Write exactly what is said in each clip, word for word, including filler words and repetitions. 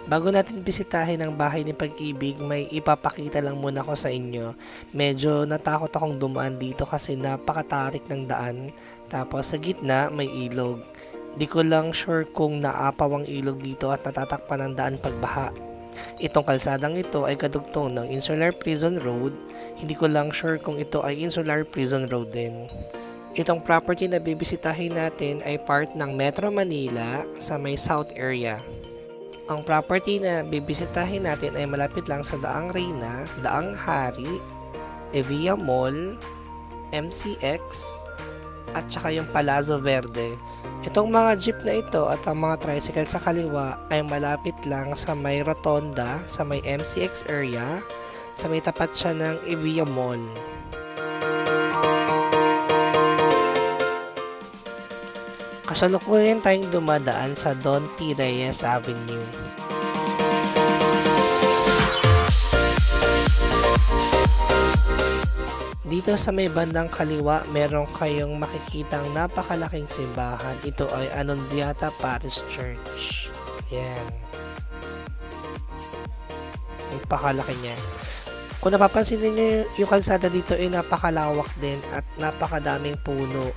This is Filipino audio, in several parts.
Bago natin bisitahin ang bahay ni Pag-Ibig, may ipapakita lang muna ko sa inyo. Medyo natakot akong dumaan dito kasi napakatarik ng daan. Tapos sa gitna may ilog. Di ko lang sure kung naapaw ang ilog dito at natatakpan ng daan pagbaha. Itong kalsadang ito ay kadugtong ng Insular Prison Road. Hindi ko lang sure kung ito ay Insular Prison Road din. Itong property na bibisitahin natin ay part ng Metro Manila sa may South area. Ang property na bibisitahin natin ay malapit lang sa Daang Reyna, Daang Hari, Evia Mall, M C X, at saka yung Palazzo Verde. Itong mga jeep na ito at ang mga tricycle sa kaliwa ay malapit lang sa may rotonda, sa may M C X area, sa may tapat siya ng Evia Mall. Kasalukuyan tayong dumadaan sa Don P. Reyes Avenue. Dito sa may bandang kaliwa, meron kayong makikitang napakalaking simbahan. Ito ay Annunziata Parish Church. Yan. Napakalaki niya. Kung napapansin niyo yung kalsada dito ay napakalawak din at napakadaming puno.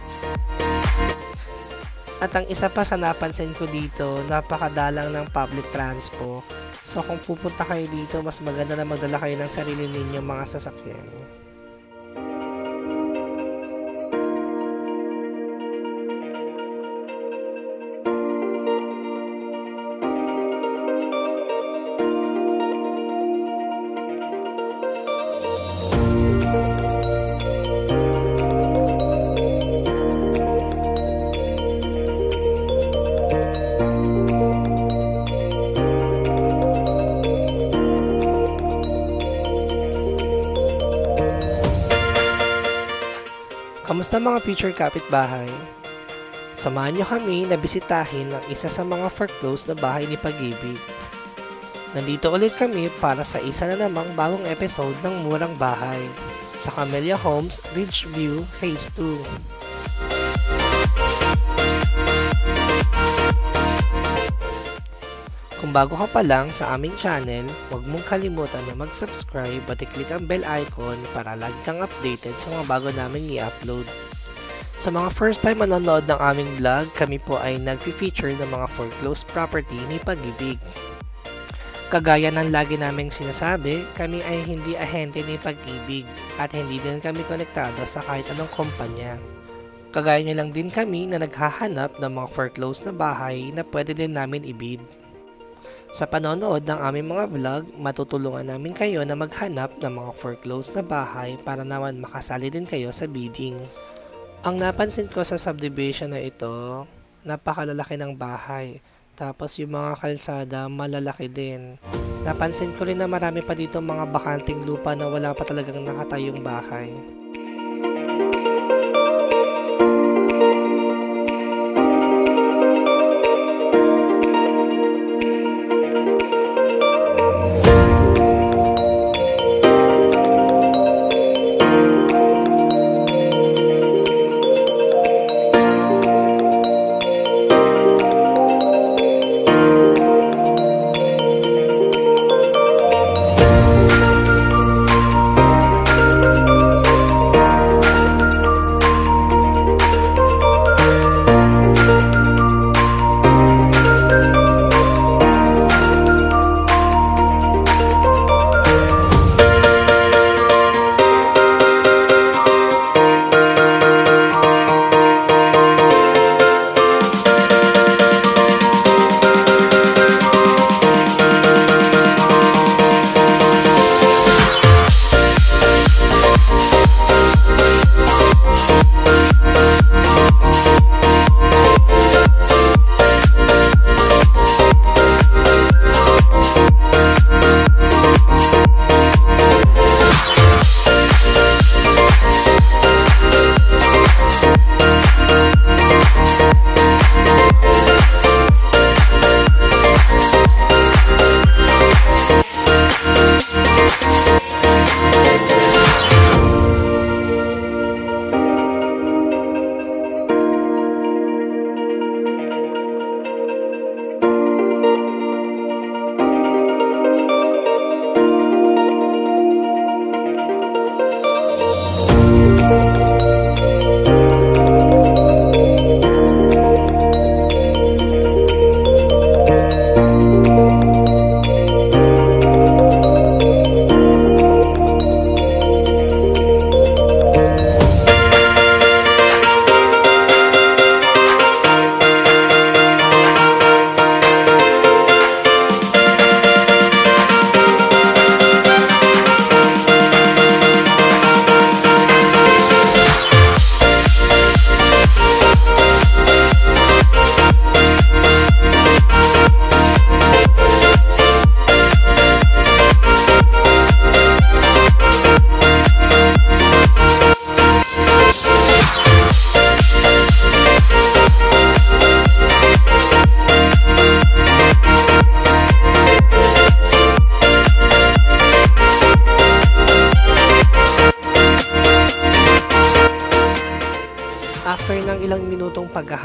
At ang isa pa sa napansin ko dito, napakadalang ng public transport. So kung pupunta kayo dito, mas maganda na magdala kayo ng sarili ninyong mga sasakyan. Kamusta mga future kapitbahay? Samahan nyo kami na bisitahin ang isa sa mga foreclosed na bahay ni Pag-Ibig. Nandito ulit kami para sa isa na namang bagong episode ng Murang Bahay sa Camella Homes, Ridgeview, Phase two. Kung bago ka pa lang sa aming channel, huwag mong kalimutan na mag-subscribe at i-click ang bell icon para lagi kang updated sa mga bago naming i-upload. Sa mga first time manonood ng aming vlog, kami po ay nag-feature ng mga foreclosed property ni Pag-Ibig. Kagaya ng lagi naming sinasabi, kami ay hindi ahente ni Pag-Ibig at hindi din kami konektado sa kahit anong kumpanya. Kagaya nyo lang din kami na naghahanap ng mga foreclosed na bahay na pwede din namin i-bid. Sa panonood ng aming mga vlog, matutulungan namin kayo na maghanap ng mga foreclosed na bahay para naman makasali din kayo sa bidding. Ang napansin ko sa subdivision na ito, napakalalaki ng bahay. Tapos yung mga kalsada, malalaki din. Napansin ko rin na marami pa dito mga bakanting lupa na wala pa talagang nakatayong bahay.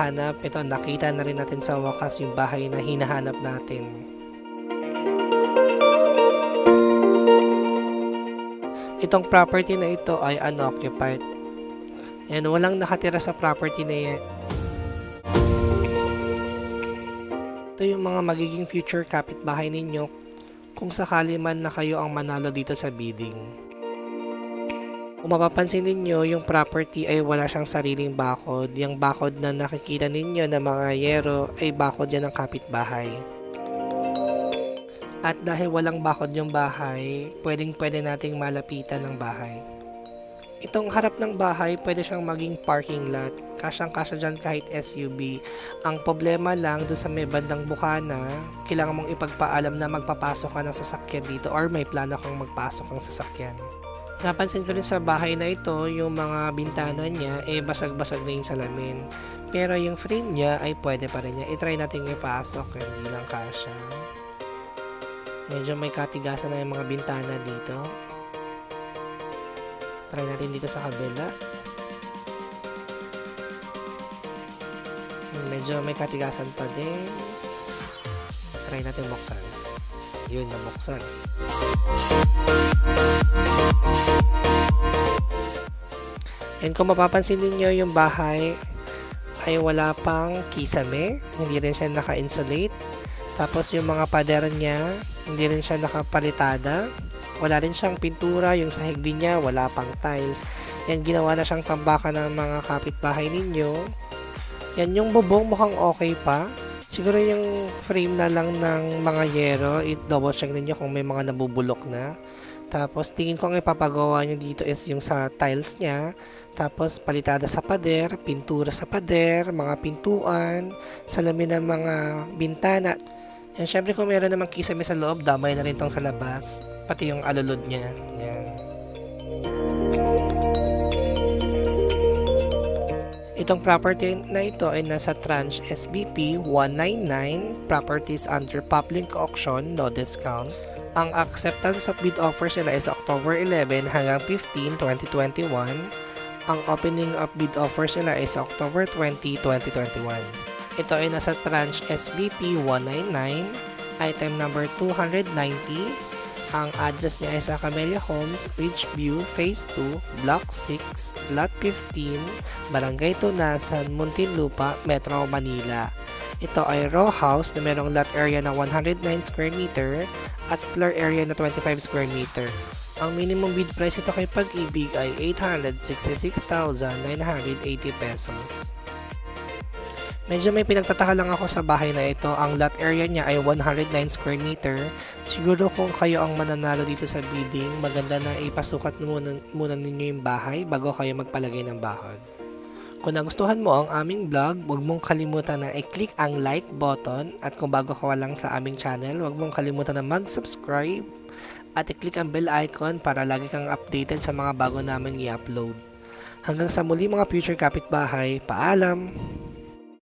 naghahanap, ito nakita na rin natin sa wakas yung bahay na hinahanap natin. Itong property na ito ay unoccupied. Yan, walang nakatira sa property na yan. Ito yung mga magiging future kapitbahay ninyo kung sakali man na kayo ang manalo dito sa bidding. Kung mapapansin ninyo, yung property ay wala siyang sariling bakod. Yung bakod na nakikita ninyo na mga yero ay bakod yan ng kapitbahay. At dahil walang bakod yung bahay, pwedeng pwede nating malapitan ng bahay. Itong harap ng bahay, pwede siyang maging parking lot. Kasyang-kasya dyan kahit S U V. Ang problema lang, doon sa may bandang bukana, kailangan mong ipagpaalam na magpapasok ka ng sasakyan dito or may plano kang magpasok ng sasakyan. Napansin ko rin sa bahay na ito, yung mga bintana niya, eh basag-basag na yung salamin. Pero yung frame niya ay pwede pa rin niya. I-try natin ipasok, hindi lang kasya. Medyo may katigasan na yung mga bintana dito. Try natin dito sa kabila. Medyo may katigasan pa din. Try natin buksan. Yun, nabuksan. And kung mapapansin niyo yung bahay ay wala pang kisame. Hindi rin siya naka-insulate. Tapos yung mga pader niya, hindi rin siya nakapalitada. Wala rin siyang pintura, yung sahig din niya, wala pang tiles. Yan, ginawa na siyang tambakan ng mga kapitbahay ninyo. Yan, yung bubong mukhang okay pa. Siguro yung frame na lang ng mga yero, i-double check ninyo kung may mga nabubulok na. Tapos, tingin ko ang ipapagawa nyo dito is yung sa tiles niya. Tapos, palitada sa pader, pintura sa pader, mga pintuan, salamin ng mga bintana. Yan, syempre kung meron namang kisame sa loob, damay na rin tong sa labas. Pati yung alulod niya. Yan. Itong property na ito ay nasa Tranche S B P one ninety-nine, properties under public auction, no discount. Ang acceptance of bid offers nila is October eleventh hanggang fifteenth, twenty twenty-one. Ang opening of bid offers nila is October twentieth, twenty twenty-one. Ito ay nasa Tranche S B P one ninety-nine, item number two ninety. Ang address niya ay sa Camella Homes, Ridgeview, Phase two, Block six, Lot fifteen, Barangay Tunasan, Muntinlupa, Metro Manila. Ito ay row house na merong lot area na one hundred nine square meter at floor area na twenty-five square meter. Ang minimum bid price ito kay Pag-Ibig ay eight hundred sixty-six thousand nine hundred eighty pesos. Medyo may pinagtataka lang ako sa bahay na ito. Ang lot area niya ay one hundred nine square meter. Siguro kung kayo ang mananalo dito sa bidding, maganda na ipasukat muna, muna ninyo yung bahay bago kayo magpalagay ng bakod. Kung nagustuhan mo ang aming vlog, huwag mong kalimutan na i-click ang like button. At kung bago ka lang sa aming channel, huwag mong kalimutan na mag-subscribe at i-click ang bell icon para lagi kang updated sa mga bago namin i-upload. Hanggang sa muli mga future kapitbahay, paalam!